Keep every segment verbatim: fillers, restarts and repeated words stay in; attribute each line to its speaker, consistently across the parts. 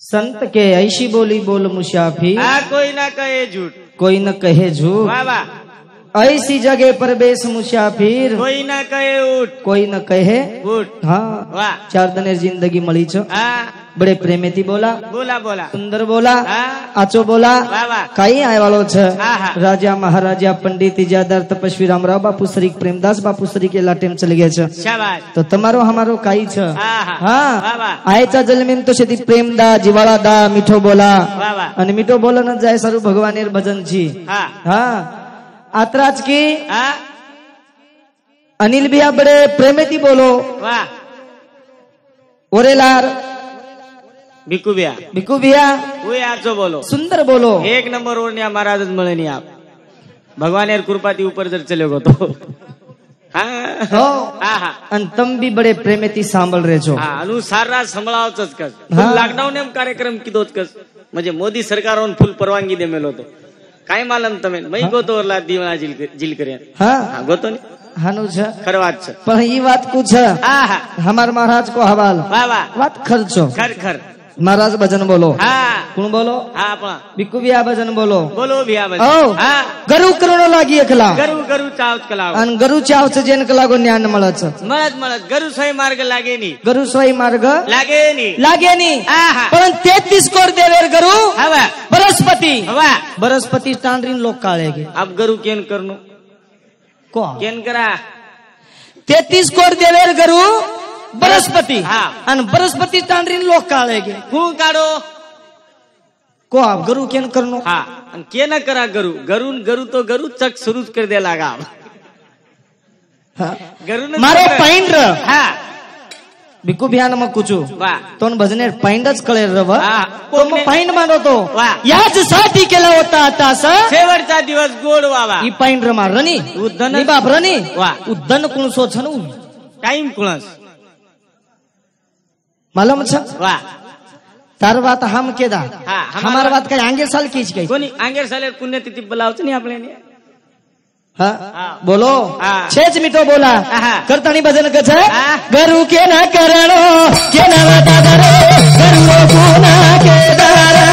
Speaker 1: संत के ऐसी बोली बोल मुसाफिर,
Speaker 2: आ कोई ना कहे झूठ,
Speaker 1: कोई न कहे झूठ।
Speaker 2: वाह वाह।
Speaker 1: ऐसी जगह पर बेस मुसाफिर,
Speaker 2: कोई ना कहे उठ,
Speaker 1: कोई न कहे
Speaker 2: उठ।
Speaker 1: हाँ।
Speaker 2: वाह।
Speaker 1: चार दने जिंदगी मળી छो।
Speaker 2: हाँ
Speaker 1: बड़े प्रेमेती बोला,
Speaker 2: बोला बोला,
Speaker 1: सुंदर बोला,
Speaker 2: हाँ।
Speaker 1: आचो बोला।
Speaker 2: वाह वाह।
Speaker 1: कई आए वालो छे
Speaker 2: हाँ, हाँ।
Speaker 1: राजा महाराजा पंडित इजादार तपस्वी रामराव बापू श्री प्रेमदास बापू श्री के लाटेम चले गए छे।
Speaker 2: शाबाश।
Speaker 1: तो તમારો हमारो काई छे।
Speaker 2: हाँ, हाँ।
Speaker 1: हाँ
Speaker 2: वाह वाह।
Speaker 1: आयचा जलमीन तो छेती प्रेमदा जीवाला दा मीठो बोला।
Speaker 2: वाह वाह।
Speaker 1: અને મીઠો બોલો ન જાય સારું ભગવાનેર ભજન છી।
Speaker 2: हाँ
Speaker 1: हाँ आतराज की
Speaker 2: हाँ।
Speaker 1: अनिल भैया बड़े प्रेमेती बोलो।
Speaker 2: वाह।
Speaker 1: ओरेलार
Speaker 2: भिक्कू भैया,
Speaker 1: भिक्कू भैया
Speaker 2: वो आजो बोलो,
Speaker 1: सुंदर बोलो।
Speaker 2: एक नंबर और न्या महाराज મળે नहीं आप भगवान यार कृपाती ऊपर जर चले गो तो हाँ
Speaker 1: हो
Speaker 2: हाँ हाँ
Speaker 1: અને તમ બી બડે પ્રેમેતી સાંભળ રહેજો।
Speaker 2: हाँ अनुसार राज संभळाव चच कस
Speaker 1: हाँ।
Speaker 2: लॉकडाउन एम कार्यक्रम कीधो कस म्हणजे मोदी सरकारोन फुल परवानगी दे मेलो तो काय मालम तमे मई गोतो ला दीवना जिल जिल करे।
Speaker 1: हाँ
Speaker 2: हाँ गोतो ने
Speaker 1: હાનું છે
Speaker 2: खर बात छे।
Speaker 1: પણ ઈ વાત પૂછ
Speaker 2: हाँ हाँ
Speaker 1: हमार महाराज को हवाल
Speaker 2: वाह वाह।
Speaker 1: વાત ખર્ચો।
Speaker 2: खर खर
Speaker 1: महाराज भजन बोलो।
Speaker 2: हाँ
Speaker 1: કોણ બોલો?
Speaker 2: हाँ अपना
Speaker 1: भिक्कू भैया भजन बोलो।
Speaker 2: बोलो भैया बस।
Speaker 1: ओ
Speaker 2: हाँ
Speaker 1: गरु करणो लागी एकला
Speaker 2: गरु गरु चाव कलाव
Speaker 1: અને ગરુ ચાવ છે જેન કલાગો જ્ઞાન મળે છે।
Speaker 2: મળત મળત ગરુ સોય मार्ग लागे नहीं,
Speaker 1: ગરુ સોય માર્ગ
Speaker 2: लागे नहीं।
Speaker 1: લાગે ની
Speaker 2: हाँ हाँ
Speaker 1: પણ તેત્રીસ કોર દેવેર ગરુ
Speaker 2: हवा
Speaker 1: બરસ્પતિ
Speaker 2: हवा।
Speaker 1: बरस्पति टांडरीन लोग काळेगे
Speaker 2: अब गरु केन करनो
Speaker 1: को
Speaker 2: केन करा
Speaker 1: तेतीस कोर देवेर गरु बरस्पति
Speaker 2: हाँ।
Speaker 1: અને बरस्पति टांडरीन लोग काळेगे
Speaker 2: खूं काढो
Speaker 1: को आप गरु केन करनो।
Speaker 2: हाँ अन के न करा गरु गरु गरु तो गरु चक शुरू कर दे लागा
Speaker 1: हाँ।
Speaker 2: गरु ने
Speaker 1: मारो पाइंड
Speaker 2: हाँ
Speaker 1: भिक्कू भैया में कुछ
Speaker 2: वाह
Speaker 1: तो भजने पाइंड ज कळे रव
Speaker 2: हाँ।
Speaker 1: तो मग पाइंड मानो तो
Speaker 2: वाह।
Speaker 1: याच साठी केला होता आता स
Speaker 2: शेवटचा दिवस गोड वावा
Speaker 1: ई पाइंड रमा रनी
Speaker 2: उद्धन
Speaker 1: नी बाप रनी
Speaker 2: वाह।
Speaker 1: उद्धन कुणसो छ न
Speaker 2: टाइम कुळस
Speaker 1: मालूम छ
Speaker 2: वाह।
Speaker 1: तार बात हम केदा
Speaker 2: हाँ, हमार
Speaker 1: हमार
Speaker 2: बात-
Speaker 1: बात काय आंगे साल कीच गई।
Speaker 2: कोणी आंगेर साले पुण्यतिथी बोलावच नाही आपल्याने।
Speaker 1: हाँ
Speaker 2: हाँ।
Speaker 1: बोलो
Speaker 2: हाँ।
Speaker 1: छेच मिठो बोला
Speaker 2: हाँ।
Speaker 1: करतानी भजन कछ
Speaker 2: हाँ।
Speaker 1: गरु के ना करणो के ना वादा दरे गरु गुना के दारा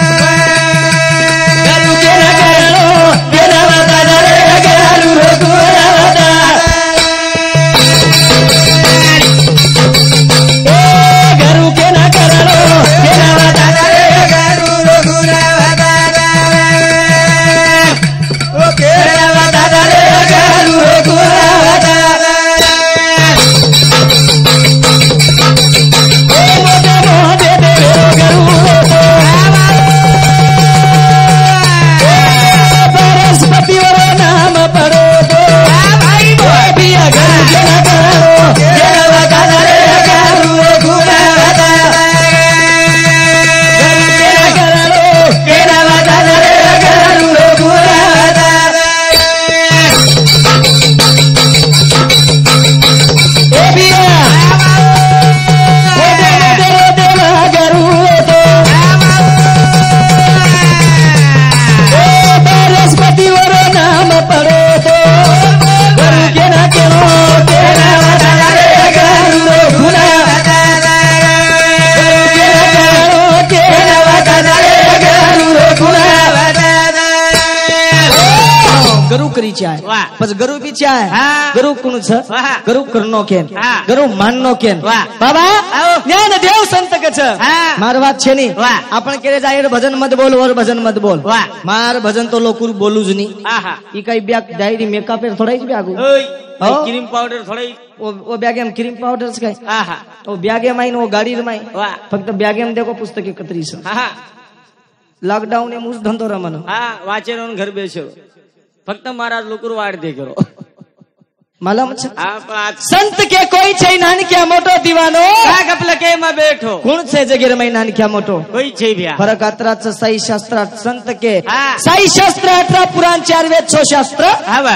Speaker 1: गरु के ना करणो के ना वादा दरे गरु गुना वादा ए गरु के ना करणो के ना वादा दरे गरु गुना वादा ओके वादा दरे गरु गुना वादा बरस्पति नाम पड़ो तो बिया गरु के ना करो के ना वादा दरे गरु गुना वादा गरु के ना करो के ना वादा दरे गरु गुना वादा ए बिया ओ दे दे दे गरु तो बरस्पति नाम पड़ो तो गरु के ना करो के ना वादा दरे गरु गुना वादा गरु के ना करो के ना वादा दरे गरु गुना वादा गरु करी चाय
Speaker 2: वाह।
Speaker 1: बस गरु भी चाय
Speaker 2: हाँ।
Speaker 1: गरु कुण छ
Speaker 2: वाह।
Speaker 1: गरु करनो केन
Speaker 2: हाँ।
Speaker 1: गरु माननो केन
Speaker 2: वाह।
Speaker 1: बाबा
Speaker 2: आओ।
Speaker 1: ज्ञान देव संत के छ
Speaker 2: हाँ।
Speaker 1: मार बात छे नी
Speaker 2: वाह।
Speaker 1: आपण केरे जाय भजन मत बोल और भजन मत बोल
Speaker 2: वाह।
Speaker 1: मार भजन तो लोकुर बोलू ज नी
Speaker 2: आहा
Speaker 1: ई कई ब्याग डायरी मेकअप ए थोड़ा ही ब्यागू
Speaker 2: ओय
Speaker 1: हो?
Speaker 2: क्रीम पाउडर थोड़ी
Speaker 1: ओ ओ ब्यागे में क्रीम पाउडर काय
Speaker 2: आहा
Speaker 1: ओ ब्यागे में ओ गाड़ी रे में
Speaker 2: वाह
Speaker 1: फक्त ब्यागे में देखो पुस्तक एकत्रीस
Speaker 2: हाँ
Speaker 1: लॉकडाउन ए मुस धंधो रमन
Speaker 2: हाँ वाचे रोन घर बेसो फक्त महाराज लोकुर वाट दे करो
Speaker 1: मालूम छ
Speaker 2: हाँ पण आज
Speaker 1: संत के कोई छै नान क्या मोटो दीवानो
Speaker 2: का कपल के में बैठो
Speaker 1: कोण छे जगेर में नान क्या मोटो
Speaker 2: कोई छे भैया
Speaker 1: फरक अत्राच साई शास्त्र संत के
Speaker 2: हाँ।
Speaker 1: साई शास्त्र अठरा पुराण चार वेद छो शास्त्र
Speaker 2: हवा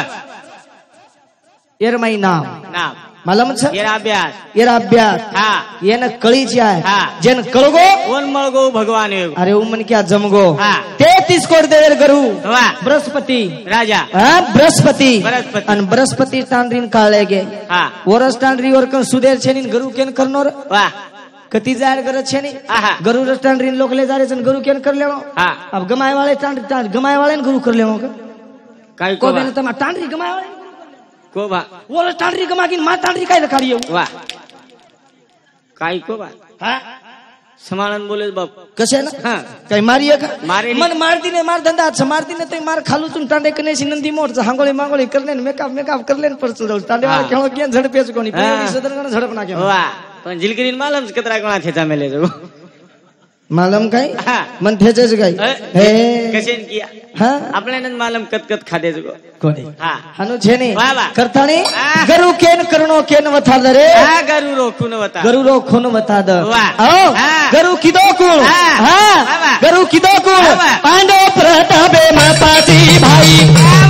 Speaker 1: एर मई नाम
Speaker 2: नाम
Speaker 1: मालूम छ
Speaker 2: ये अभ्यास
Speaker 1: एर अभ्यास
Speaker 2: हाँ
Speaker 1: येन कळी जाय
Speaker 2: हाँ।
Speaker 1: जेन कळगो
Speaker 2: ओन मळगो भगवान एगो
Speaker 1: अरे उमन क्या जमगो
Speaker 2: हाँ।
Speaker 1: तेतीस कोट देवेर गरु
Speaker 2: वाह
Speaker 1: बृहस्पति
Speaker 2: राजा
Speaker 1: हाँ बृहस्पति
Speaker 2: बृहस्पति।
Speaker 1: अन बृहस्पति टांडरीन काळेगे
Speaker 2: हाँ
Speaker 1: वरस टांडरी और कन सुदेर छेनीन गरु केन करनो रे
Speaker 2: वाह
Speaker 1: कती जायर गरज छे नहीं
Speaker 2: आहा।
Speaker 1: गरु रस्टान रीन लोग ले जा रहे छन गरु केन कर लेनो
Speaker 2: हाँ
Speaker 1: अब गमाए वाले टांड टांड गमाए वाले ने गुरु कर लेनो के
Speaker 2: काई
Speaker 1: को
Speaker 2: को
Speaker 1: बेन तमा टांडरी गमाए वाले
Speaker 2: को बा
Speaker 1: वो टांडरी गमा की मां टांडरी काई रखाड़ियो
Speaker 2: वाह काई को बा
Speaker 1: हां
Speaker 2: समानन बोले बाप
Speaker 1: कसे ना
Speaker 2: हाँ
Speaker 1: कई मारिए का
Speaker 2: मारे नहीं।
Speaker 1: मन मारती ने मार धंधा अच्छा मारती ने तो मार खालू तुम टांडे कने सी नंदी मोड़ हांगोली मांगोली कर लेन मेकअप मेकअप कर लेन पर चलो टांडे वाले
Speaker 2: हाँ।
Speaker 1: केनो गेन झड़पे छ कोनी
Speaker 2: हाँ।
Speaker 1: पहली सदन कने झड़प ना के
Speaker 2: वाह पण जिलगिरीन मालम कतरा कोणा थेचा मेले जो
Speaker 1: मालूम काय
Speaker 2: हाँ।
Speaker 1: मन थेचे ज काय हे
Speaker 2: कशेन किया
Speaker 1: हां
Speaker 2: आपल्यान मालम कत कत खादे जो
Speaker 1: कोणी
Speaker 2: हाँ
Speaker 1: हनु छे ने
Speaker 2: वाह, वाह।
Speaker 1: करताणी
Speaker 2: हाँ।
Speaker 1: गरु केन करनो केन वथा रे
Speaker 2: आ गरु रो कुन बता
Speaker 1: गरु रो खून वथा द
Speaker 2: वाह।
Speaker 1: आओ
Speaker 2: हाँ।
Speaker 1: गरु किदो कुण
Speaker 2: हाँ।
Speaker 1: हां
Speaker 2: वाह, वाह।
Speaker 1: गरु किदो कुण
Speaker 2: वाह, वाह।
Speaker 1: पांडव प्रतापे माताजी भाई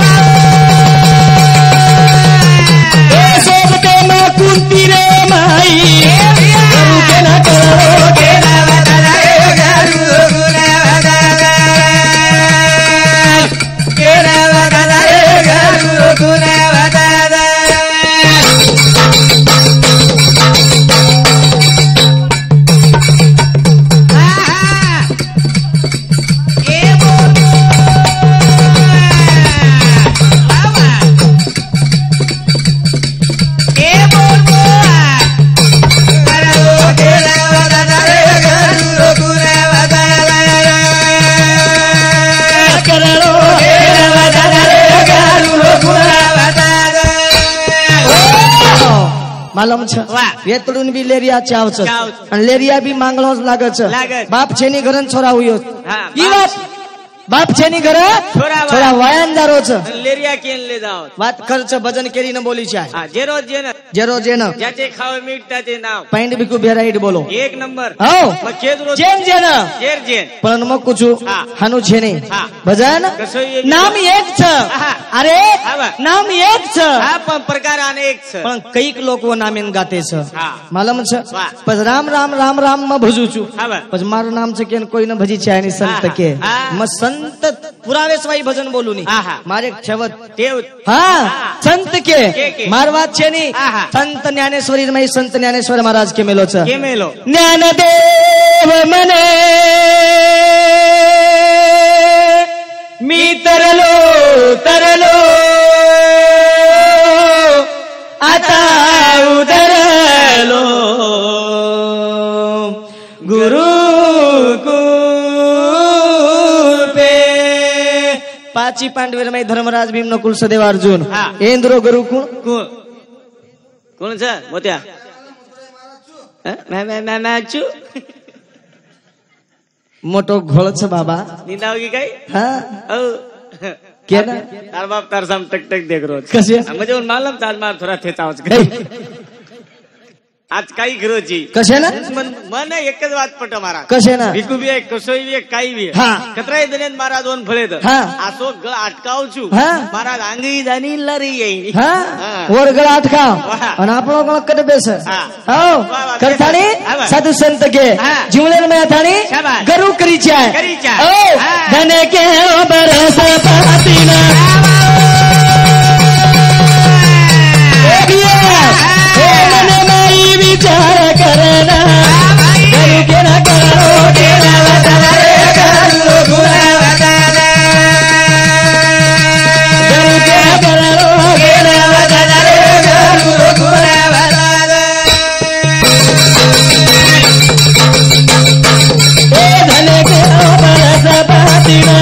Speaker 1: ए सोबते मा कुंती रे माई गरु केन करनो केन वथा रे गरु कुण वथा केन वथा रे गरु कुण वथा मालूम छ
Speaker 2: वाह।
Speaker 1: वेतडून बी लेरिया चाव छ
Speaker 2: चाव छ।
Speaker 1: आणि लेरिया बी मांगलो लागत छ
Speaker 2: लागत।
Speaker 1: बाप छेनी घरन छोरा हुयो
Speaker 2: हाँ,
Speaker 1: ई
Speaker 2: बाप-
Speaker 1: વાત બાપ છેની ઘરે
Speaker 2: છોરા વા-
Speaker 1: છોરા વાયાન જારો છે
Speaker 2: લેરિયા કેન ले जाओ
Speaker 1: વાત કર છે ભજન કેરી ન બોલી છે
Speaker 2: હા જેરો જેન
Speaker 1: જેરો જેન
Speaker 2: જાતે ખાવે મીઠ તાતે નામ
Speaker 1: પાઈન્ડ બીકુ બેરાઈડ બોલો
Speaker 2: એક નંબર
Speaker 1: હો
Speaker 2: મખેદ રો
Speaker 1: જેન જેન
Speaker 2: જેર જેન
Speaker 1: પણ મકુ છું
Speaker 2: હા.
Speaker 1: હાનું છે નહીં
Speaker 2: હા.
Speaker 1: ભજન
Speaker 2: કસોઈ
Speaker 1: નામ એક છે
Speaker 2: હા.
Speaker 1: અરે
Speaker 2: હા, બા.
Speaker 1: નામ એક છે
Speaker 2: હા પણ પ્રકાર અનેક છે
Speaker 1: પણ કઈક લોકો નામેન ગાતે છે
Speaker 2: હા.
Speaker 1: માલમ છે
Speaker 2: વાહ.
Speaker 1: પછી રામ રામ રામ રામ માં ભજું છું
Speaker 2: હા, બા.
Speaker 1: પછી મારું નામ છે કે કોઈ ન ભજી છે એની સંત
Speaker 2: હા,
Speaker 1: કે
Speaker 2: હા.
Speaker 1: મ સંત પુરાવે સ્વાઈ ભજન બોલું નહીં
Speaker 2: હા, હા.
Speaker 1: મારે છેવત
Speaker 2: તેવ
Speaker 1: હા
Speaker 2: હા.
Speaker 1: સંત કે
Speaker 2: કે, કે.
Speaker 1: માર વાત છે નહીં
Speaker 2: હા, હા.
Speaker 1: સંત જ્ઞાનેશ્વરી માં સંત જ્ઞાનેશ્વર મહારાજ કે મેલો છે
Speaker 2: કેમેલો
Speaker 1: જ્ઞાનદેવ મને મી તરલો તરલો आता उदरलो गुरु कृपे पाची पांडवेर में धर्मराज भीम नकुल सदेव अर्जुन
Speaker 2: हाँ.
Speaker 1: इंद्रो गुरु कुण
Speaker 2: કોણ કોણ છે મોત્યા હે? મે મે મે મે છું
Speaker 1: मोटो घोळ छ बाबा
Speaker 2: નીંદા હોગી કઈ
Speaker 1: हाँ
Speaker 2: ઓ
Speaker 1: क्या ना
Speaker 2: તાર બાપ તાર સામ ટક ટક દેખ રો છે
Speaker 1: कसे
Speaker 2: मुझे उन मालूम था आज मार थोड़ा थे तावच
Speaker 1: ए,
Speaker 2: आज काही करो जी
Speaker 1: कसे ना
Speaker 2: मन मन एक ज वात पट मारा
Speaker 1: कसे ना
Speaker 2: भिकू बी आहे कसोई बी आहे काही बी आहे
Speaker 1: हा.
Speaker 2: कतराय दनेत मारा दोन फळे तर
Speaker 1: हा.
Speaker 2: आसो गळ अटकाव છું
Speaker 1: हा.
Speaker 2: मारा आंगी जानी लरी येई
Speaker 1: हाँ
Speaker 2: हाँ.
Speaker 1: वर्गळ अटकाव
Speaker 2: वाह.
Speaker 1: आणि આપણો ગળ કટ બેસે
Speaker 2: હા.
Speaker 1: हो
Speaker 2: वाह, वाह.
Speaker 1: करताणी
Speaker 2: हा, वाह.
Speaker 1: साधू संत के
Speaker 2: हा.
Speaker 1: जीवलेर में थाणी
Speaker 2: शाबास.
Speaker 1: गरु करी चाय
Speaker 2: करी चाय.
Speaker 1: ओ
Speaker 2: हा.
Speaker 1: धन के बरस पातीना हे मन माई विचार करना गरु के ना करो के ना वतारे गरु गुना वतारे गरु के ना करो के ना वतारे गरु गुना वतारे ए धन के बरस पातीना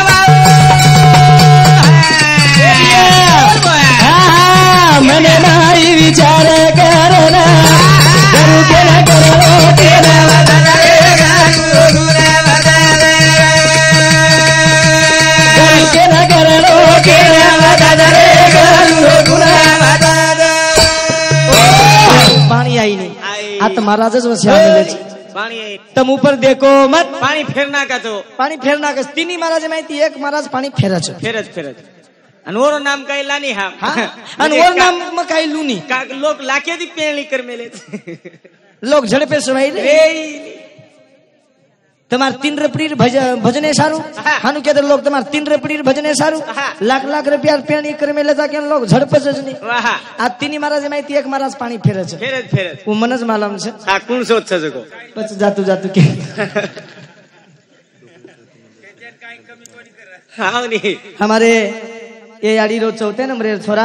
Speaker 1: मन माई विचार करना गरु के ना करो के ना वतारे गरु गुना वतारे गरु के ना करो के ना वतारे गरु गुना वतारे पानी आई नहीं
Speaker 2: आई.
Speaker 1: आ तो महाराज ज वस्या मिले छे
Speaker 2: पाणी आहे.
Speaker 1: तम ऊपर देखो मत
Speaker 2: पाणी फेरना का तो
Speaker 1: पाणी फेरना कस तिन्ही महाराज माहिती एक महाराज पाणी फेरच
Speaker 2: फेरत फेरत आणि ओरो नाम काही लानी हा
Speaker 1: हा आणि
Speaker 2: म्हणजे
Speaker 1: वर
Speaker 2: का-
Speaker 1: नाम मग काही लुनी
Speaker 2: का लोक लाखे दी पेरणी कर मेले
Speaker 1: लोक झडपे सवाई रे
Speaker 2: रे
Speaker 1: તમાર તીન રપડી ભજને સારું હાનું કે લોક તમાર તીન રપડી ભજને સારું લાખ લાખ રૂપિયા પેણી કરે મેલે જા કે લોક ઝડપે જ નહીં આ તીની મહારાજ માહિતી એક મહારાજ પાણી ફેરે છે
Speaker 2: ફેરે ફેરે
Speaker 1: હું મને જ માલમ છે
Speaker 2: આ કોણ સોચ છે જકો
Speaker 1: પછી જાતું જાતું કે
Speaker 2: हां नहीं
Speaker 1: हमारे ये आड़ी रोज चौथे नंबर छोरा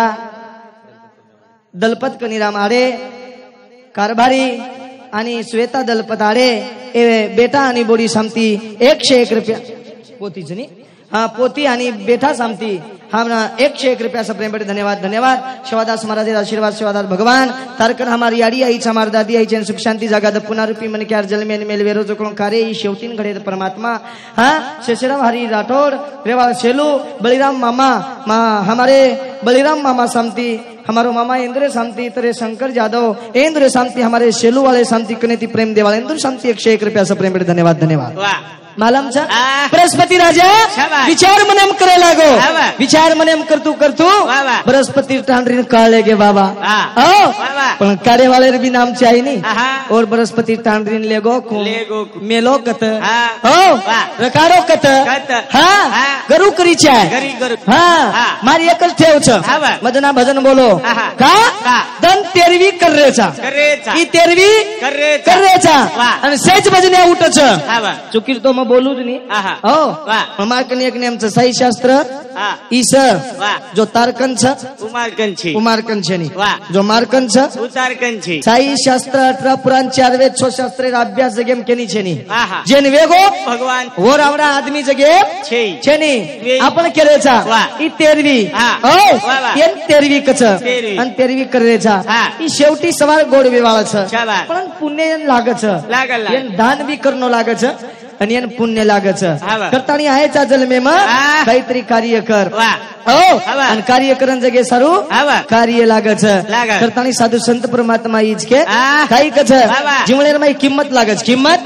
Speaker 1: दलपत कनीराम आडे कारभारी आणि श्वेता दलपत आडे ए बेटा आणि बोडी सामती एकशे एक रुपया पोती जनी हा पोती आणि बेटा सामती हमना एकशे एक रुपया सब प्रेम धन्यवाद धन्यवाद शिवादास महाराज आशीर्वाद शिवादास भगवान तारकर हमारी आडी आई हमारी दादी आई जन सुख शांति जागा द पुनरुपी मन क्यार जल में मेल वेरो जो कार्य शेवटीन घडे परमात्मा हाँ शेषराम हरी राठौड़ रेवाल शेलू बलिराम मामा मा हमारे बलिराम मामा शांति हमारो मामा इंद्र शांति तेरे शंकर जादव इंद्र शांति हमारे शेलू वाले शांति कनेती प्रेम देवाल इंद्र शांति एकशे एक रुपया सब प्रेम धन्यवाद धन्यवाद मालम छ बृहस्पति राजा विचार मनेम करे लागो विचार मनेम करतू करतू बृहस्पति टांडरीन काळे गे बाबा ओ पण कार्य वाले भी नाम चाहिए नहीं और बृहस्पति टांडरीन लेगो मेलो कत ओ रकारो कत हां गरु करी चाय हां मारी एकल ठेव छ मजना भजन बोलो का दन तेरवी कर रे छा ई तेरवी कर रे छा आणि सेज भजने उठ छ चुकीर तो बोलू ज नहीं ओ हमार कने एक नेम छ सही शास्त्र ईस जो तारकन छ
Speaker 2: उमारकन छी
Speaker 1: उमारकन छे नी जो मारकन छ
Speaker 2: उतारकन छी
Speaker 1: सही शास्त्र अठारह पुराण चार वेद छो शास्त्र अभ्यास जगेम केनी छे नी जेन वेगो
Speaker 2: भगवान
Speaker 1: वो रावड़ा आदमी जगे
Speaker 2: छे
Speaker 1: छे नी आपण करे छा ई तेरवी ओ एन तेरवी कछ अन तेरवी करे छा ई शेवटी सवार गोड वेवाळ छ पण पुण्य लागे छ
Speaker 2: लागल
Speaker 1: एन दान बी करनो लागे छ आणि एन पुण्य लागे छ करतानी आहे चा जन्मे म काहीतरी कार्य कर ओ आणि कार्य करन जगे सारू कार्य लागे छ करतानी साधू संत परमात्मा ईज के काही कछ जीवनेर में किंमत लागे छ किंमत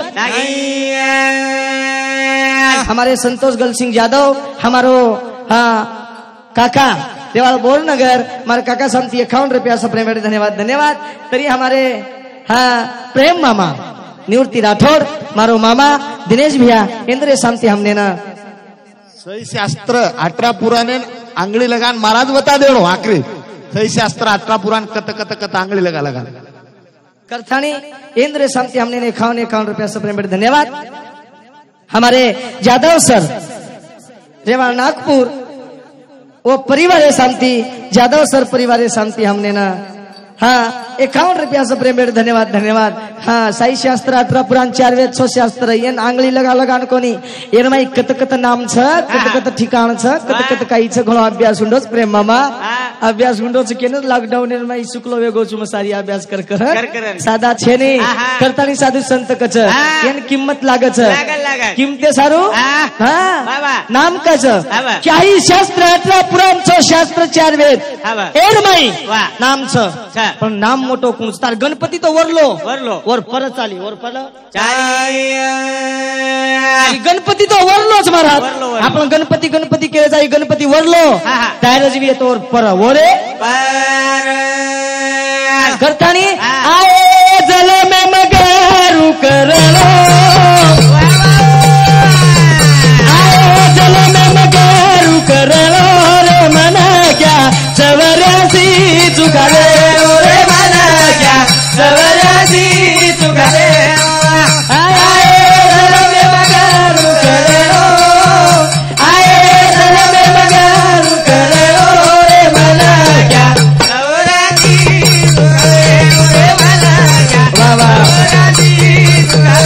Speaker 1: हमारे संतोष गल सिंह यादव हमारो हाँ काका देवाल बोल नगर हमारे काका शांति इक्यावन रुपया सब प्रेम धन्यवाद धन्यवाद तरी हमारे हाँ प्रेम मामा निवृत्ति राठौड़ मारो मामा दिनेश भैया इंद्र शांति हमने ना
Speaker 3: सही शास्त्र अठारह पुराने आंगली लगान महाराज बता दे आखिरी सही शास्त्र अठारह पुराण कत कत कत आंगली लगा लगा
Speaker 1: करथानी इंद्र शांति हमने ने इक्यावन इक्यावन रुपया सब प्रेम धन्यवाद हमारे यादव सर रेवाड़ नागपुर वो परिवार शांति यादव सर परिवार शांति हमने ना हाँ इक्यावन रुपया सब प्रेम धन्यवाद धन्यवाद हाँ साई शास्त्र अठारह पुराण चार वेद छो शास्त्र एन आंगली लगा लगा कोनी एन माई कत कत नाम छ कत कत ठिकाण छ कत कत काही छ घणो अभ्यास हुंडोस प्रेम मामा अभ्यास हुंडो छ केन लॉकडाउन एन माई शुक्लो वेगो छु सारी अभ्यास कर कर सादा छे ने करतानी साधु संत कछ एन किंमत लागे छ किमते सारू हां नाम कछ काही शास्त्र अठारह पुराण छो शास्त्र चार वेद एन माई नाम छ पण नाम मोटो कोण तार गणपती तो वरलो
Speaker 2: वरलो
Speaker 1: वर पर चाली वर पर गणपती तो वरलोच महाराज आपण गणपती गणपती केले जाई गणपती वरलो त्यार जीवी तो पर वरे करतानी आए जल में मगरू करलो आए जल में मगरू करलो रे मना क्या चवरासी चुकाले रे मना क्या चवरासी चुकाले आए जल में मगरू करलो आए जल में मगरू करलो रे मना क्या चवरासी चुकाले रे मना क्या चवरासी चुकाले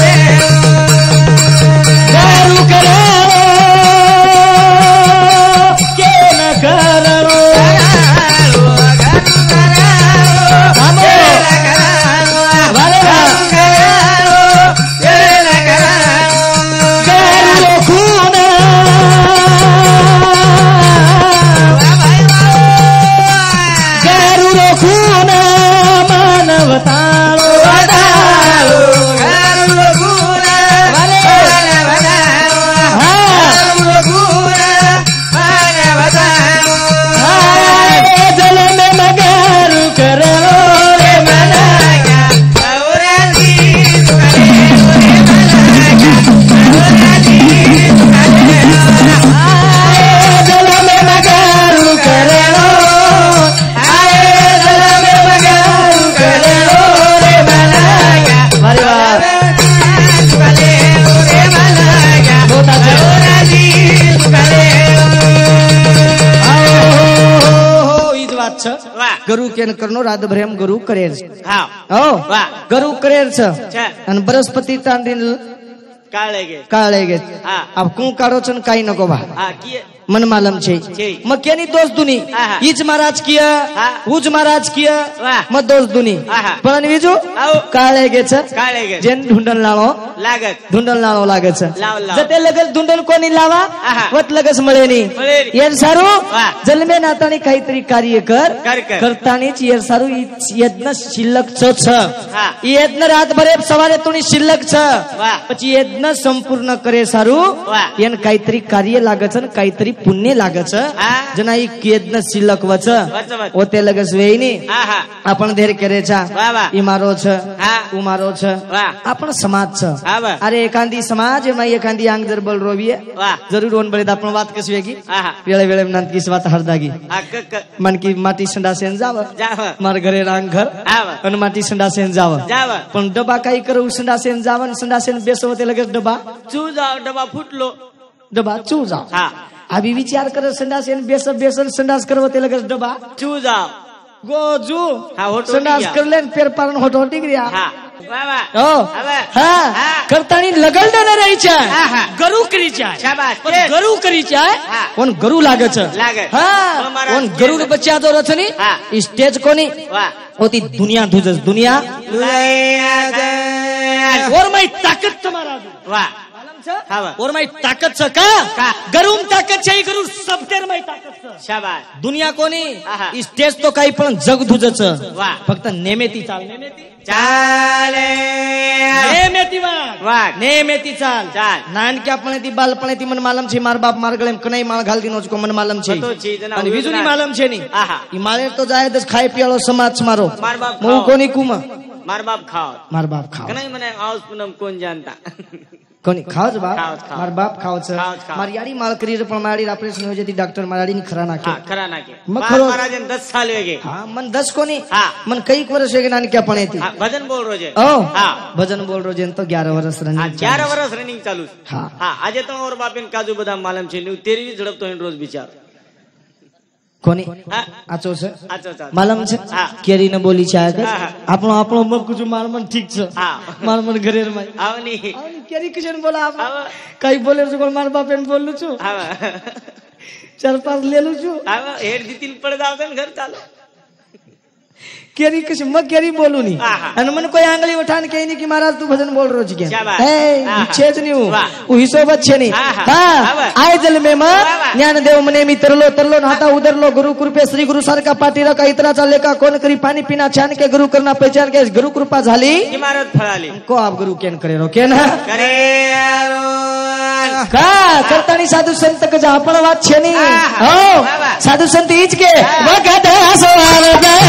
Speaker 1: ગરુ કેન કરનો રાત ભરેમ ગરુ કરેર છે
Speaker 2: હા
Speaker 1: હો
Speaker 2: વાહ
Speaker 1: ગરુ કરેર છે
Speaker 2: છે
Speaker 1: અને બૃહસ્પતિ તાંડીન
Speaker 2: કાળે ગે
Speaker 1: કાળે ગે
Speaker 2: હા
Speaker 1: આપ કું કાઢો છો ને કાઈ नको બા
Speaker 2: હા કીએ
Speaker 1: मन मालम छे
Speaker 2: છે.
Speaker 1: म केनी दोष दुनी
Speaker 2: આહા.
Speaker 1: ઈજ महाराज किया
Speaker 2: હા.
Speaker 1: ઉજ महाराज किया
Speaker 2: વાહ.
Speaker 1: म दोष दुनी
Speaker 2: આહા.
Speaker 1: પણ બીજું
Speaker 2: આવો
Speaker 1: કાળે ગે છે
Speaker 2: કાળે ગે
Speaker 1: જેન ઢુંડલ લાળો
Speaker 2: લાગત
Speaker 1: ઢુંડલ લાળો લાગે છે
Speaker 2: લાવ લાવ
Speaker 1: જતે લગસ ઢુંડલ કોની લાવા
Speaker 2: આહા.
Speaker 1: વત લગસ મળે ની
Speaker 2: મળે ની.
Speaker 1: યેર સારું
Speaker 2: વાહ.
Speaker 1: જન્મે નાતાની કાहीतरी કાર્ય કર
Speaker 2: કર કર.
Speaker 1: કરતાની જ યેર સારું ઈ યજ્ઞ શિલ્લક છ છ
Speaker 2: હા.
Speaker 1: ઈ યજ્ઞ રાત ભરે સવારે તુની શિલ્લક છ
Speaker 2: વાહ.
Speaker 1: પછી યજ્ઞ સંપૂર્ણ કરે સારું
Speaker 2: વાહ.
Speaker 1: એન કાहीतरी કાર્ય લાગે છે ને કાहीतरी પુણ્ય લાગે છે
Speaker 2: હા.
Speaker 1: जना ई યજ્ઞ શિલ્લક વચ
Speaker 2: વચ વચ.
Speaker 1: ઓતે લગસ વેઈ ની
Speaker 2: હા હા
Speaker 1: આપણ ધેર કરે છે
Speaker 2: વાહ વાહ
Speaker 1: ઈ મારો છે
Speaker 2: હા.
Speaker 1: उ मारो છે
Speaker 2: વાહ
Speaker 1: આપણ સમાજ છે
Speaker 2: હા વાહ
Speaker 1: અરે એકાંદી સમાજ એમાં એકાંદી આંગ દરબલ રોવીએ
Speaker 2: વાહ
Speaker 1: જરૂર ઓન બળે આપણ વાત કસી વેગી
Speaker 2: હા હા
Speaker 1: વેળે વેળે નંદ કી વાત હરદાગી
Speaker 2: હા ક ક
Speaker 1: મન કી માટી સંડા સેન જાવ
Speaker 2: જાવ
Speaker 1: માર ઘરે રાંગ ઘર
Speaker 2: હા વાહ
Speaker 1: અને માટી સંડા સેન જાવ
Speaker 2: જાવ
Speaker 1: પણ ડબ્બા કાઈ કરો સંડા સેન જાવ ને સંડા સેન બેસો તે લગે ડબ્બા
Speaker 2: ચૂ જાવ ડબ્બા ફૂટલો
Speaker 1: ડબ્બા ચૂ જાવ
Speaker 2: હા
Speaker 1: આવી વિચાર કરે સંડા સેન બેસો બેસો સંડાસ કરવો તે લગે ડબ્બા
Speaker 2: ચૂ જાવ
Speaker 1: ગોજુ
Speaker 2: હા, હોટો
Speaker 1: સંડાસ
Speaker 2: ઉડી ગયા.
Speaker 1: कर लेन पेर पारन होटो टिक रिया
Speaker 2: હા વાહ વાહ
Speaker 1: ઓ
Speaker 2: હવે
Speaker 1: હા
Speaker 2: હા.
Speaker 1: કરતાની લગલડે ન રહી છે
Speaker 2: હા, હા.
Speaker 1: ગરુ કરી છે
Speaker 2: શાબાશ
Speaker 1: પણ ગરુ કરી છે
Speaker 2: હા.
Speaker 1: કોણ ગરુ લાગે છે
Speaker 2: લાગે.
Speaker 1: હા
Speaker 2: અમારા
Speaker 1: કોણ
Speaker 2: સ્ટેજ.
Speaker 1: ગરુડ બચ્ચા તો રછ ની
Speaker 2: હા.
Speaker 1: ઈ સ્ટેજ કોની
Speaker 2: વાહ
Speaker 1: ઓતી દુનિયા ધુજસ દુનિયા
Speaker 2: દુનિયા
Speaker 1: ઓર મારી તાકાત તમારા
Speaker 2: વાહ
Speaker 1: માલમ છે
Speaker 2: હા વાહ
Speaker 1: ઓર મારી તાકાત છે કા
Speaker 2: કા.
Speaker 1: ગરુમ તાકાત છે ઈ ગરુ સબતેર મારી તાકાત છે
Speaker 2: શાબાશ
Speaker 1: દુનિયા કોની
Speaker 2: આહા.
Speaker 1: ઈ સ્ટેજ તો કાઈ પણ જગ ધુજસ છે
Speaker 2: વાહ.
Speaker 1: ફક્ત નેમેતી ચાલ નેમેતી
Speaker 2: ચાલે
Speaker 1: નેમેતી વાહ
Speaker 2: વાહ
Speaker 1: નેમેતી ચાલ
Speaker 2: ચાલ.
Speaker 1: નાનક્યાપણેથી બાલપણેથી મને માલમ છે માર બાપ માર ગળે કનાઈ માળ ઘાલતી નો મને માલમ છે
Speaker 2: બધું છે, જેના
Speaker 1: અને બીજું ની
Speaker 2: ઉદાહરણ.
Speaker 1: માલમ છે ની
Speaker 2: આહા.
Speaker 1: ઈ માળે તો જાય દસ ખાઈ પીવાળો સમાજ છે મારો
Speaker 2: માર બાપ
Speaker 1: હું
Speaker 2: ખાઓ.
Speaker 1: કોની કુમાં
Speaker 2: માર બાપ ખાઓ
Speaker 1: માર બાપ ખાવ
Speaker 2: કનાઈ મને આઉસ પૂનમ કોણ જાણતા
Speaker 1: કોની ખાવ જ બાપ
Speaker 2: ખાવ જ ખાવ.
Speaker 1: માર બાપ ખાવ છે
Speaker 2: ખાવ જ ખાવ.
Speaker 1: મારી યાડી માળ કરી છે પણ મારી ઓપરેશન હોય જતી ડોક્ટર મારી ની ખરા નાખે
Speaker 2: હા ખરા નાખે
Speaker 1: મખરો.
Speaker 2: મહારાજ દસ સાલ વેગે
Speaker 1: હા મન દસ કોની
Speaker 2: હા.
Speaker 1: મન કઈક વર્ષ હોય કે નાનક્યાપણેથી
Speaker 2: હા ભજન બોલ રોજે
Speaker 1: ઓ
Speaker 2: હા
Speaker 1: ભજન બોલ રોજ એમ તો અગિયાર વર્ષ
Speaker 2: હા
Speaker 1: રનિંગ
Speaker 2: ચાર વર્ષ રનિંગ ચાલુ છે
Speaker 1: હા
Speaker 2: હા આજે તો ઓર બાપીન કાજુ બદામ માલમ છે નું તેરવી ઝડપ તો રોજ બિચાર
Speaker 1: કોની
Speaker 2: હા
Speaker 1: આચો છે
Speaker 2: આચો ચાલ
Speaker 1: માલમ છે
Speaker 2: હા.
Speaker 1: કેરી ને બોલી છે આગળ
Speaker 2: હા, હા.
Speaker 1: આપણો આપણો મગજ માર મન ઠીક છે
Speaker 2: હા.
Speaker 1: માર મન ઘરે રમાય
Speaker 2: આવની
Speaker 1: આવની કેરી કિશન બોલા આપ
Speaker 2: આવ
Speaker 1: કઈ બોલે છે કોણ માર બાપ એમ બોલું છું
Speaker 2: આવ
Speaker 1: ચાર પાંચ લેલું છું
Speaker 2: આવ હેડ જીતીન પડદા આવતા ને ઘર ચાલો
Speaker 1: કેરી કિશન મગ કેરી બોલું નહીં
Speaker 2: હા, હા.
Speaker 1: અને મને કોઈ આંગળી ઉઠાને કહી નહીં કે મહારાજ તું ભજન બોલ રોજ કે
Speaker 2: શાબાશ.
Speaker 1: હે
Speaker 2: હા, હા.
Speaker 1: છે જ નહીં હું
Speaker 2: વાહ.
Speaker 1: હું હિસાબ જ છે નહીં
Speaker 2: હા, હા.
Speaker 1: હા
Speaker 2: આવા.
Speaker 1: આય જલ મે માં
Speaker 2: વાહ, વાહ.
Speaker 1: જ્ઞાન દેવ મને મી તરલો તરલો નાતા ઉદરલો ગુરુ કૃપે શ્રી गुरु सारखा पाठी रखा इतना चाले का कोण करी पाणी पिना छान के गुरु करना पहचान के गुरु कृपा झाली
Speaker 2: इमारत फळाली
Speaker 1: को आप गुरु केन करे रो केन
Speaker 2: करे
Speaker 1: का करतानी साधू संत क जा पण વાત છે ની
Speaker 2: હા, હા.
Speaker 1: હો
Speaker 2: વાહ, વાહ.
Speaker 1: સાધુ સંત ઈ જ કે
Speaker 2: હા.
Speaker 1: વખત સોવાર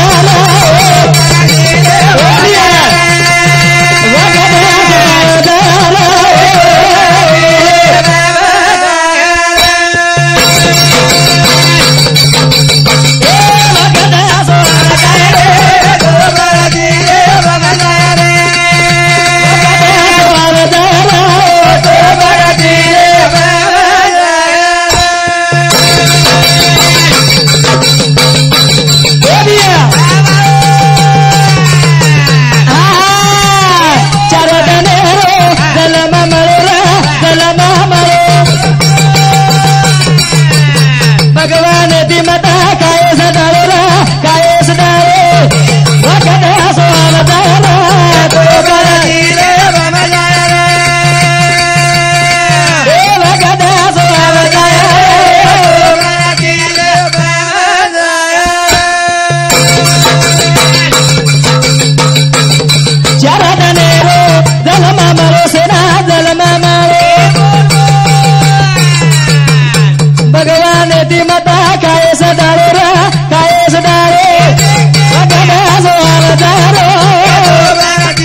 Speaker 1: ભગવાન ધીમતા કાય સદાળો કાય સદાળો વખત સોવાર તો કરતી રે એ વખત સોવાર ચરદને રો જલમા મારો સેના જલમા મારો ભગવાન ધીમતા કાય સદાળો રા કાય સદાળો વખત સોવાર જારો વખત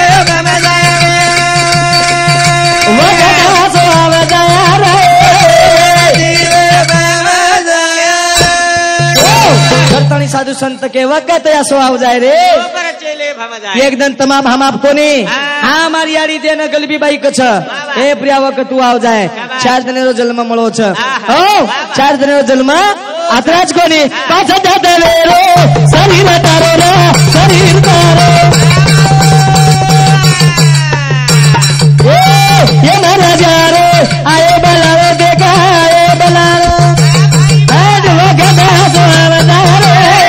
Speaker 1: સોવાર જારો કરતાની સાધુ સંત કે વખત સો આવ જાય રે
Speaker 2: પર ચેલે ભામા જાય
Speaker 1: એકદમ તમામ હમ આપકો ની
Speaker 2: હા.
Speaker 1: હા મારી યારી દે ને ગલબી બાઈ કછ
Speaker 2: વાહ.
Speaker 1: એ પ્રિયા વખત તું આવ જાય
Speaker 2: વાહ.
Speaker 1: ચાર દિનેરો જન્મ મળો છે
Speaker 2: હા, હા.
Speaker 1: હો
Speaker 2: વાહ.
Speaker 1: ચાર દિનેરો જન્મ
Speaker 2: ઓ.
Speaker 1: आत्राच कोणी पाचच्या तवेरो शरीर तारो ना शरीर तारो ये महाराजा रे आये बलारो देखा आये बलारो आज वगदा सोवदारे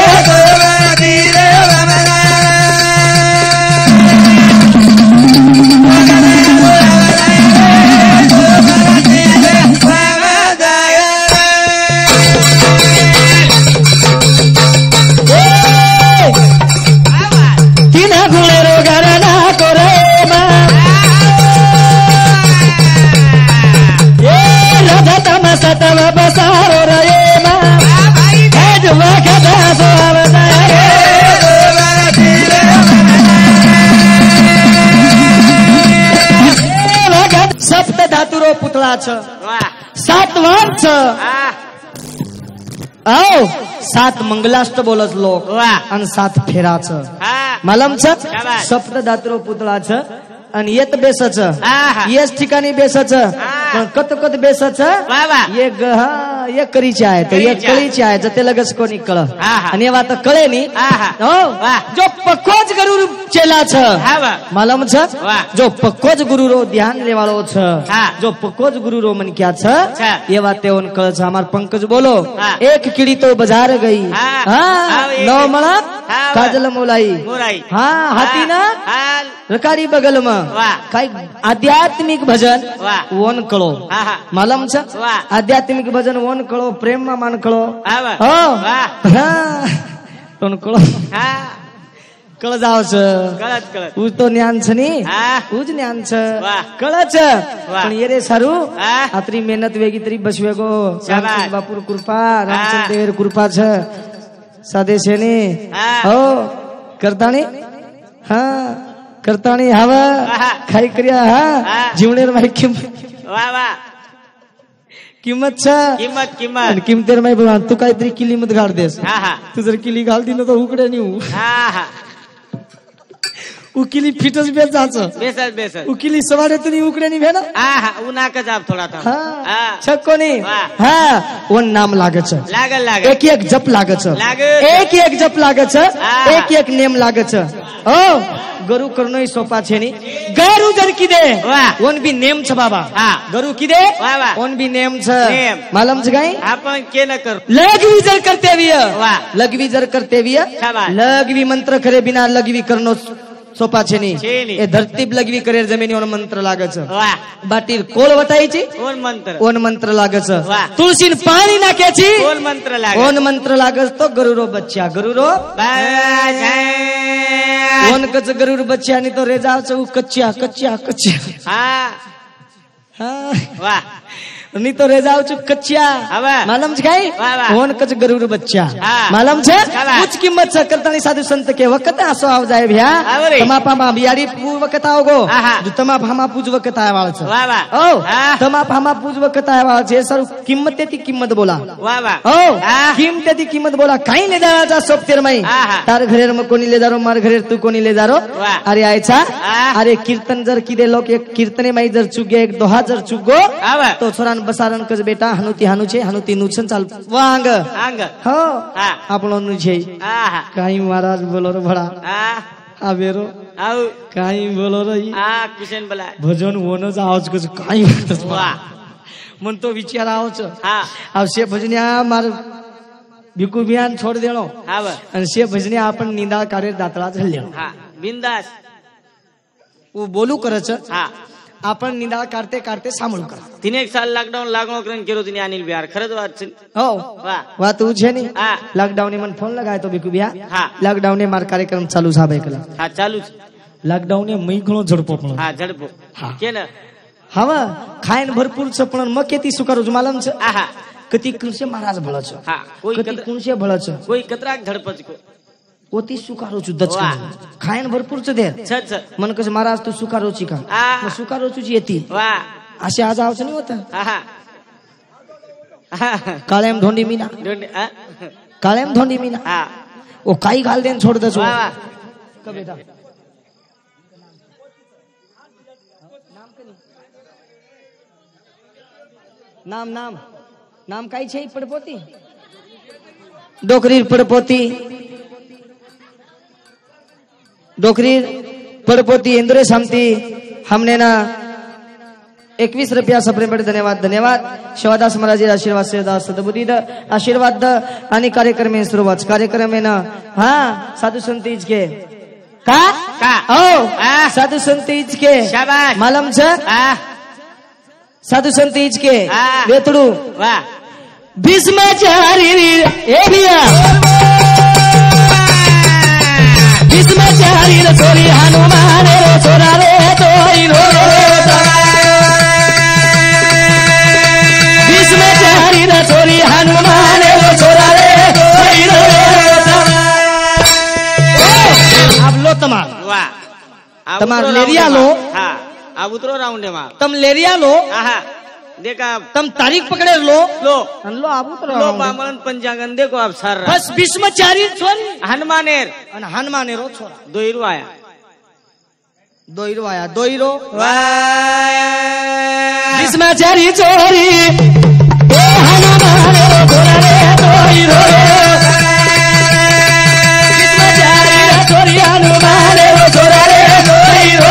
Speaker 1: सतव बसारो रे मा आज वगदा सोवदारे सप्त धातुरो पुतळा छ सात वार छ आओ सात मंगलाष्ट बोलस लोक आणि सात फेरा छ मालम छ सप्त धातुरो पुतळा छ आणि येत बेसच येच ठिकाणी बेसच पण कत कत बेसच ये ये करीचे आहे तर एक कळीचे आहे तर ते लगेच कोणी कळ आणि एव्हा तर कळे नी हो जो पक्कोज गुरु चेला छ मालूम छ जो पक्कोज गुरु रो ध्यान लेवाळो छ जो पक्कोज गुरु रो मन क्या छ एव्हा ते उन कळ छ हमार पंकज बोलो एक कीड़ी तो बाजार गई हाँ नौ मणा काजल मोलाई हाँ हाथी ना रकारी बगल में काही आध्यात्मिक भजन वन कळो मालूम छ आध्यात्मिक भजन वन कळो प्रेम मा मान कळो हो पण कळो कळ जाव छ
Speaker 2: कळत कळत
Speaker 1: उ तो ज्ञान छ नी उज ज्ञान छ कळच पण ये रे सारू आतरी मेहनत वेगी तरी बसवे गो रामचंद्र बापूर कृपा रामचंद्र देवर कृपा छ साधे शेने हो करताणी हाँ करताणी हवा खाई करिया हा जीवनेर माई किंमत
Speaker 2: वा वा
Speaker 1: किंमत छ
Speaker 2: किंमत किंमत
Speaker 1: आणि किंमतेर माई भगवान तू काहीतरी किलीमत घाल देस तू जर किली घाल दी ना तो उकडे नाही उकिली फिटच बेस जाच
Speaker 2: बेसल बेसल
Speaker 1: उकिली सवारे तरी उकडे नाही भेना
Speaker 2: हा हा उन्हाक जाब थोडा था
Speaker 1: हाँ छक्कोनी हाँ वन नाम लागच
Speaker 2: लागल लागल
Speaker 1: एक एक जप लागच
Speaker 2: लागल
Speaker 1: एक एक जप लागच एक एक नेम लागच ओ गरु करणोय सोपा छे नी गरु जर किदे वन बी नेम छ बाबा गरु किदे वन बी नेम छ मालूम छ गाई
Speaker 2: आपण के न कर
Speaker 1: लगवी जर कर्तव्य लगवी जर कर्तव्य लगवी मंत्र करे बिना लगवी करनो सोपा छे नी ए धरती लगवी करे जमिनी वन मंत्र लागच बाटीर कोल बतायची
Speaker 2: कोण मंत्र
Speaker 1: ओन मंत्र लागच तुळसीन पाणी नाक्याची
Speaker 2: कोण मंत्र लाग
Speaker 1: ओन मंत्र लागच तो गरुरो बच्चा गरुरो ओन कच गरुर बच्चा आणि तो रेजावच कच्च्या कच्च्या कच्च्या
Speaker 2: हा
Speaker 1: हा
Speaker 2: वा
Speaker 1: नी तो रेजावच कच्च्या मालूम छ काय ओन कच गरुर बच्चा मालूम छ उच्च किंमत छ करतानी साधु संत के वक्त आसो आव जाय भ्या तमा पामा बियारी पू वक्त आवगो जो तमा भामा पूज वक्त आय वाळ छ
Speaker 2: वा वा
Speaker 1: ओ तमा भामा पूज वक्त आय वाळ छे सर किंमत ती किंमत बोला
Speaker 2: वा वा
Speaker 1: ओ किंमत ती किंमत बोला काही ले जावाचा सोपतेर मई तार घरेर म कोणी ले जारो मार घरेर तू कोणी ले जारो अरे आयचा अरे कीर्तन जर किदे लोक एक कीर्तने माई जर चुगे एक दोहा जर चुगो तो छोरान बसारण कज बेटा हनुती हानु छे हनुती नुछन चाल वांग
Speaker 2: आंग
Speaker 1: हो आपलो नु छे
Speaker 2: आहा
Speaker 1: काई महाराज बोलो रे भड़ा
Speaker 2: आ
Speaker 1: आवेरो
Speaker 2: आउ
Speaker 1: काई बोलो रे
Speaker 2: आ किशन बला
Speaker 1: भजन वनच आवाज कज काई
Speaker 2: वा
Speaker 1: मन तो विचार आवच
Speaker 2: हा
Speaker 1: अब से भजनिया मार भिकू बियान छोड़ देणो
Speaker 2: हा वा
Speaker 1: आणि से भजनिया आपण निंदा काढे दातळा झल्लेणो
Speaker 2: हा बिंदास
Speaker 1: वो बोलू करच
Speaker 2: हा
Speaker 1: आपण निंदा काढते काढते सांभाळू करा
Speaker 2: तिने एक साल लॉकडाऊन लागणो करून केलो तिने अनिल बिहार खरंच वाच
Speaker 1: हो
Speaker 2: वा
Speaker 1: वा तू छे नी
Speaker 2: हा
Speaker 1: लॉकडाउन ने मन फोन लगाय तो भिकू बिया
Speaker 2: हा
Speaker 1: लॉकडाउन ने मार कार्यक्रम चालू छा बेकला
Speaker 2: हा चालू
Speaker 1: लॉकडाउन ने मई घणो झडपो पण
Speaker 2: हा झडपो
Speaker 1: हा
Speaker 2: के न
Speaker 1: हवा खायन भरपूर छ पण मग केती सुकारू मालम छ
Speaker 2: आहा
Speaker 1: कती कुणसे महाराज भळच
Speaker 2: हा कोई
Speaker 1: कती कुणसे भळच
Speaker 2: कोई कतराक झडपच को
Speaker 1: ओती सुकारू छु दच खायन भरपूर छ दे
Speaker 2: छ छ
Speaker 1: मन कस महाराज तू सुकारू ची का मग सुकारू ची येती
Speaker 2: वा
Speaker 1: असे आज आवच नाही होत
Speaker 2: आहा
Speaker 1: काळेम धोंडी मीना
Speaker 2: दोंडी आ
Speaker 1: काळेम धोंडी मीना
Speaker 2: हा
Speaker 1: ओ काही घाल देन छोड़ दच
Speaker 2: वा वा
Speaker 1: का बेटा नाम नाम नाम काही છે પડપોતી डोकरीर पडपोती डोकरीर पडपोती इंद्रे सामती हमने ना एकवीस रुपया सप्रेम बड़े धन्यवाद धन्यवाद शिवादास महाराज आशीर्वाद शिवदास सदबुद्धी आशीर्वाद आणि कार्यक्रम सुरुवात कार्यक्रम आहे ना हा साधू संत के का
Speaker 2: का
Speaker 1: ओ
Speaker 2: आ.
Speaker 1: साधू संत के
Speaker 2: शाबाश
Speaker 1: मालम छ
Speaker 2: आ
Speaker 1: साधू संत के
Speaker 2: आ.
Speaker 1: वेतडू
Speaker 2: वाह
Speaker 1: भीष्माचारी एरिया भीष्माचारी छोरी हनुमान रे छोरा रे तोई रो भीष्माचारी छोरी हनुमान रे छोरा रे तोई रो अब लो तमार
Speaker 2: वाह अब
Speaker 1: तमार
Speaker 2: उतरो
Speaker 1: लेरिया
Speaker 2: राउंड
Speaker 1: लो
Speaker 2: में। हाँ अब उतरो राउंड में
Speaker 1: तम लेरिया लो
Speaker 2: आहा देखा
Speaker 1: तम तारीख पकड़े लो
Speaker 2: लो
Speaker 1: लो अब उतरो
Speaker 2: लो बामन पंचांगन देखो आप सर
Speaker 1: बस भीष्माचारी छोरी
Speaker 2: हनुमानेर
Speaker 1: અને હનુમાને રો છોરા
Speaker 2: दोईरू आया
Speaker 1: દોઈરો આયા દોઈરો
Speaker 2: वाह
Speaker 1: ભીષ્માચારી ચોરી એ હનુમાને રો છોરા રે દોઈરો ભીષ્માચારી ચોરી હનુમાને રો છોરા રે દોઈરો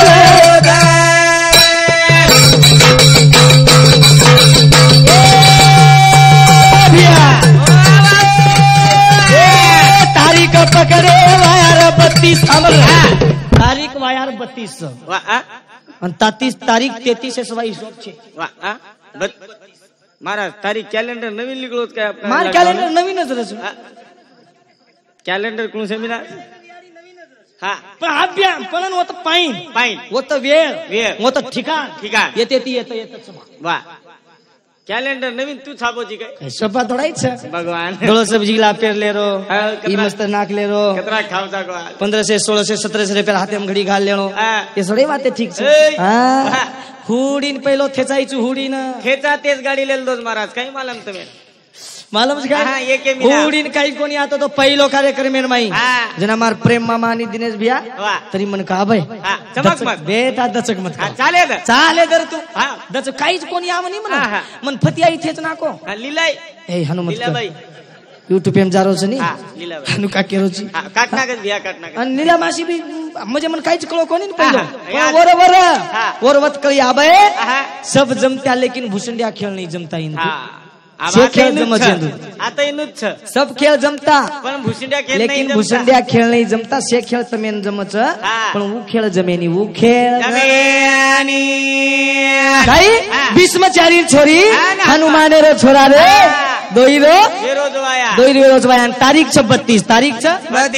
Speaker 1: तारीख पकड़े वायर बत्तीस अमल तारीख वायर बत्तीस
Speaker 2: वाह आ?
Speaker 1: અને તાતીસ તારીખ તેત્રીસ સવાઈ શોખ છે
Speaker 2: वाह आ? बत- मारा तारीख कैलेंडर नवीन निकलो काय आपला
Speaker 1: માર
Speaker 2: लागला?
Speaker 1: કેલેન્ડર નવીન જ રહેશે
Speaker 2: आ? कैलेंडर कोण सेमिनार हा
Speaker 1: પણ આભ્યા પણ वो तो पाइन
Speaker 2: पाइन
Speaker 1: वो तो वेळ
Speaker 2: वेळ.
Speaker 1: वो तो ठिकाण
Speaker 2: ठिकाण.
Speaker 1: येते ती येतं येतं सभा
Speaker 2: वाह कैलेंडर नवीन तू छापोची काय
Speaker 1: सभा थोडाच છે
Speaker 2: भगवान
Speaker 1: डोळो सब्जी ला पेर ले रो
Speaker 2: હા,
Speaker 1: ई
Speaker 2: કેટલા-
Speaker 1: मस्त नाक ले रो
Speaker 2: कितना खावचा को
Speaker 1: पंद्रह से सोलह से सत्रह से रुपया हाथे में घड़ी घाल लेनो
Speaker 2: હા.
Speaker 1: ये सगळी वाते ठीक છે
Speaker 2: ए.
Speaker 1: हा
Speaker 2: हा.
Speaker 1: हुडीन पहिलो थेचायची हुडीन
Speaker 2: खेचा तेच गाडी लेल दोस महाराज काही मालम तुम्ही
Speaker 1: मालूम છે
Speaker 2: हा,
Speaker 1: काय
Speaker 2: एक मिनिट.
Speaker 1: हुडीन काही कोणी आता तो पहिलो कार्यक्रम आहे माई
Speaker 2: हा.
Speaker 1: जना मार प्रेम मामा आणि दिनेश भिया
Speaker 2: वाह.
Speaker 1: तरी मन का भाई
Speaker 2: हा, चमक मत.
Speaker 1: बेटा दचक मत
Speaker 2: हा,
Speaker 1: का.
Speaker 2: चालेल
Speaker 1: चाले जर तू
Speaker 2: हा.
Speaker 1: दचक काहीच कोणी आव नाही
Speaker 2: हा, हा.
Speaker 1: म्हण मन फती आई थेच नाको
Speaker 2: हा, लीलाई
Speaker 1: ए हनुमत
Speaker 2: लीलाबाई
Speaker 1: युट्यूब एम जारो છે
Speaker 2: हा
Speaker 1: ની
Speaker 2: लीलाबाई
Speaker 1: हनु का केरोची
Speaker 2: हा काटनागत बिया काटनागत
Speaker 1: आणि नीला मासी बी म्हणजे मन काहीच कळो कोणी नाही
Speaker 2: हा, हा.
Speaker 1: पहिलं बरोबर
Speaker 2: हा.
Speaker 1: वरवत कळी आबे
Speaker 2: हा.
Speaker 1: सब जमत्या लेकिन भुसंड्या खेळ नाही जमता येईन
Speaker 2: हा
Speaker 1: शे
Speaker 2: आता
Speaker 1: खेळ
Speaker 2: इनूच
Speaker 1: जमत
Speaker 2: छ.
Speaker 1: येंदू.
Speaker 2: आता इनूच छ.
Speaker 1: सब खेळ जमता
Speaker 2: पण भुशिंड्या खेळ नाही
Speaker 1: लेकिन
Speaker 2: जमता.
Speaker 1: भुसंड्या खेळ नाही जमता शे खेळ तमेन जमच
Speaker 2: हा.
Speaker 1: पण ऊ खेळ जमेनी ऊ खेळ
Speaker 2: जमेनी.
Speaker 1: काही
Speaker 2: हा.
Speaker 1: भीष्मचारी छोरी
Speaker 2: हा ना.
Speaker 1: हनुमाने रो छोरा रे
Speaker 2: हा.
Speaker 1: दोई रो
Speaker 2: वेरो जो आया
Speaker 1: दोई रोज वाया तारीख छ बत्तीस तारीख छ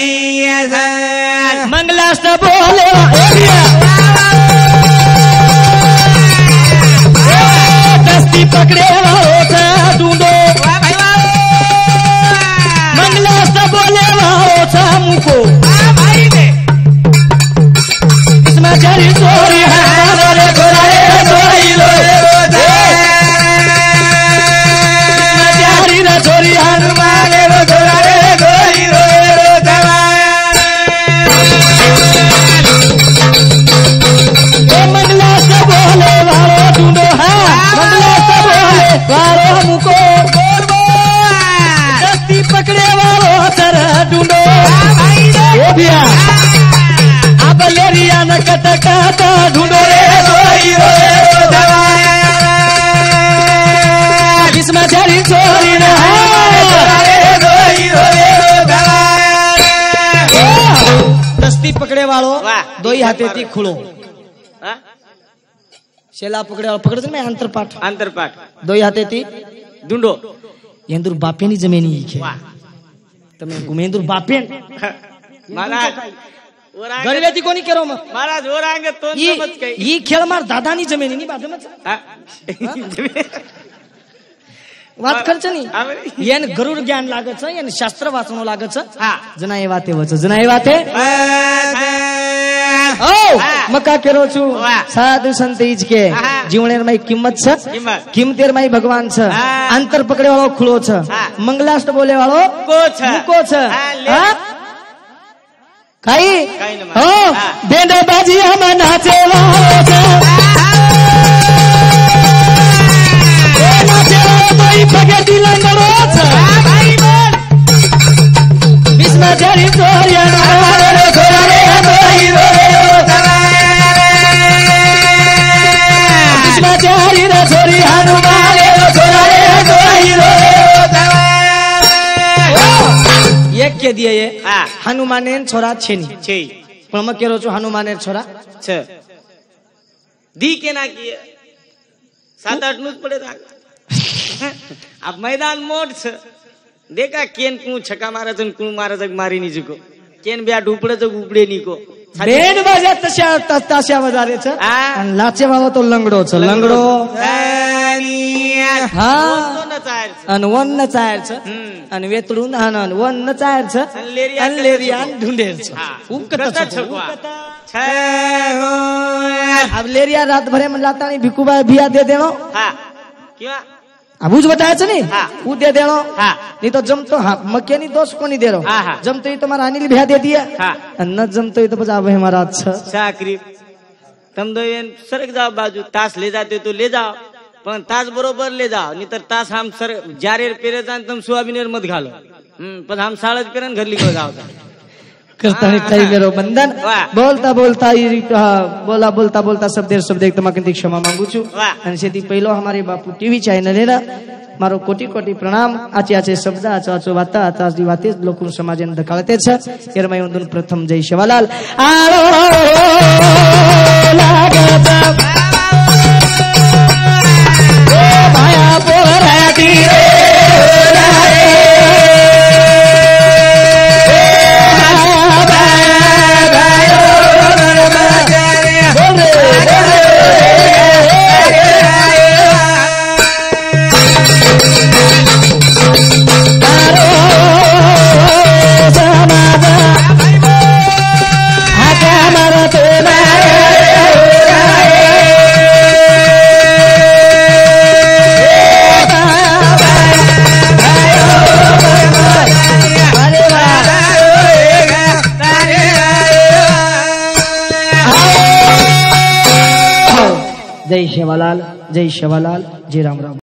Speaker 1: मंगलाष्ट बोले दस्ती पकड़े वालों से ढूंढो मंगलाष्ट बोले वालों से मुको इसमें चरी चोरी है हमारे घोड़े दोई लो इसमें चरी रे चोरी हनुमान रे घोड़े दोई लो मंगला से बोले वालो ढूंढो है मंगला से बोले वालो हमको दस्ती पकड़े वालो सर ढूंढो ये भैया अब लेरिया न कट कट ढूंढो रे दोई रो इसमें चरी चोरी न दस्ती पकड़े वालो
Speaker 2: वाह.
Speaker 1: दोई हाथे थी खुलो
Speaker 2: हा?
Speaker 1: शेला पकड़े वालो पकड़े मैं अंतरपाठ
Speaker 2: आंतरपाठ
Speaker 1: दोई हाथे थी
Speaker 2: ढूंढो
Speaker 1: येंदुर बापेनी जमीनी ईखे
Speaker 2: वाह
Speaker 1: તમે ગુમેન્દુર બાપેન
Speaker 2: महाराज ओरांग
Speaker 1: ગરીબેથી કોની કેરો મ
Speaker 2: महाराज ओरांग तो
Speaker 1: ઈ
Speaker 2: समज काही
Speaker 1: ઈ ખેલ માર દાદાની જમીની ની બાજુમાં છે
Speaker 2: हा?
Speaker 1: વાત કરછ ની
Speaker 2: આવે.
Speaker 1: એન ગરુડ જ્ઞાન લાગે છે એન શાસ્ત્ર વાંચણો લાગે છે
Speaker 2: हा
Speaker 1: જના એ વાતે વચ જના એ વાતે ઓ
Speaker 2: હા.
Speaker 1: મકા કેરો છું
Speaker 2: વાહ.
Speaker 1: સાધુ સંત ઈજ કે
Speaker 2: હા.
Speaker 1: જીવણેર માં કિંમત છે
Speaker 2: કિંમત.
Speaker 1: કિંમतेर માં ભગવાન છે
Speaker 2: હા.
Speaker 1: અંતર પકડે વાળો ખુલો છે
Speaker 2: હા.
Speaker 1: મંગલાષ્ટ બોલે વાળો
Speaker 2: को छ
Speaker 1: મુકો છે
Speaker 2: હા, લે.
Speaker 1: હા કાઈ
Speaker 2: કાઈ ન માને.
Speaker 1: હો
Speaker 2: હા.
Speaker 1: બેંડો બાજી હમ નાચે વાળો છે એ નાચે વાળો તો ઈ પગે દિલંગડો છે કે દે એ
Speaker 2: હા.
Speaker 1: હનુમાને છોરા છે ની
Speaker 2: છે
Speaker 1: પણ અમે કેરો છો હનુમાને છોરા
Speaker 2: છે દી કે ના કિए सात आठ નું જ પડે તો આ मैदान मोट છે देखा केन कु छक्का मारे છે कु मारे છે मारी ની જકો केन બેટ ઉપડે તો ઉપડે ની કો
Speaker 1: બેન બાજા તસ્યા તસ્યા વધારે છે
Speaker 2: હા.
Speaker 1: અને લાચે વાળો તો લંગડો છે લંગડો હા
Speaker 2: તો ન ચાર છે
Speaker 1: અને વન ન ચાર છે
Speaker 2: હમ.
Speaker 1: અને વેતડું ના ના વન ન ચાર છે
Speaker 2: અને લેરિયા
Speaker 1: અને લેરિયા ઢુંઢેર છે
Speaker 2: હા
Speaker 1: ઉકત
Speaker 2: કતા
Speaker 1: છે
Speaker 2: છકવા છે હો
Speaker 1: अब लेरिया रात भरे में लाता नहीं भिक्कू भाई भिया दे देनो
Speaker 2: હા क्यों
Speaker 1: अब बुझ बताया छ नहीं
Speaker 2: हाँ।
Speaker 1: वो दे देनो
Speaker 2: हाँ।
Speaker 1: नहीं तो जम तो हाँ मक्के नहीं दोष को नहीं दे रहो
Speaker 2: हाँ, हाँ।
Speaker 1: जम तो ये तुम्हारा अनिल भैया दे दिया
Speaker 2: हाँ।
Speaker 1: न जम तो ये तो बजा हमारा अच्छा
Speaker 2: साकरी तम दो एन सरक जाओ बाजू तास ले जाते तो ले जाओ पण तास बरोबर ले जाओ नहीं तर तास हम सर जारे पेरे जान तुम सोयाबीन मत घालो हम्म पण हम साळज पेरन घर लिखो जाओ
Speaker 1: करता है कई मेरो बंधन
Speaker 2: वाह।
Speaker 1: बोलता बोलता ये हाँ, बोला बोलता बोलता सब देर सब देख तमाकंती क्षमा मांगू छू
Speaker 2: वाह।
Speaker 1: અને સેથી પહેલો हमारे बापू टीवी चैनल है मारो कोटी कोटी प्रणाम आचे आचे शब्द आचो आचो वाता आचास दी वाते लोक समाजन धकाळते छ एरमय उंदुन प्रथम जय शिवालाल आलो लागता ओ माया पोराटी रे जय शिवालाल जय शिवालाल जय राम राम।